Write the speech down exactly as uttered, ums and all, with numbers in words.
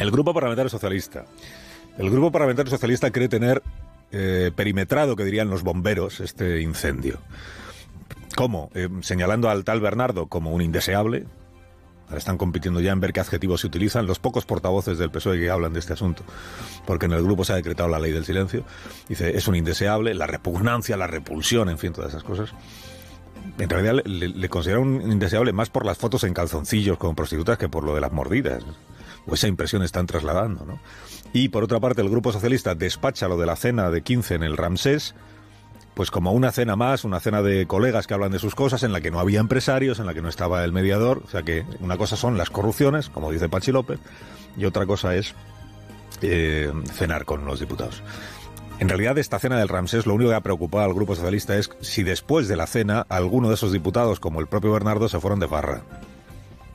El Grupo Parlamentario Socialista. El Grupo Parlamentario Socialista cree tener eh, perimetrado, que dirían los bomberos, este incendio. ¿Cómo? Eh, señalando al tal Bernardo como un indeseable. Ahora están compitiendo ya en ver qué adjetivos se utilizan los pocos portavoces del P S O E que hablan de este asunto, porque en el grupo se ha decretado la ley del silencio. Dice, es un indeseable, la repugnancia, la repulsión, en fin, todas esas cosas. En realidad le, le considero un indeseable más por las fotos en calzoncillos con prostitutas que por lo de las mordidas. O esa impresión están trasladando, ¿no? Y por otra parte el Grupo Socialista despacha lo de la cena de quince en el Ramsés, pues como una cena más, una cena de colegas que hablan de sus cosas, en la que no había empresarios, en la que no estaba el mediador. O sea que una cosa son las corrupciones, como dice Pachi López, y otra cosa es eh, cenar con los diputados. En realidad, esta cena del Ramsés, lo único que ha preocupado al Grupo Socialista es si después de la cena alguno de esos diputados, como el propio Bernardo, se fueron de farra.